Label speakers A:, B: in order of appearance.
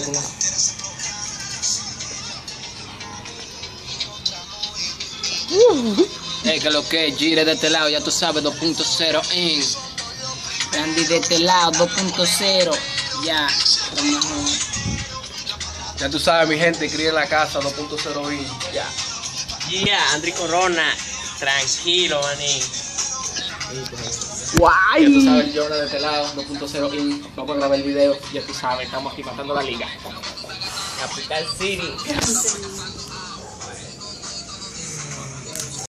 A: este lado.
B: Que lo que es, Gire de este lado, ya tú sabes, 2.0 in.
C: Randy de este lado, 2.0. Ya, lo mejor.
A: Ya tú sabes, mi gente, cría en la casa, 2.0 in. Ya.
D: Yeah, Andri Corona, tranquilo, manín.
C: Guay.
A: Ya tú sabes, Jonah de este lado, 2.0 in. Vamos a grabar el video, ya tú sabes, estamos aquí matando la liga.
D: Capital City.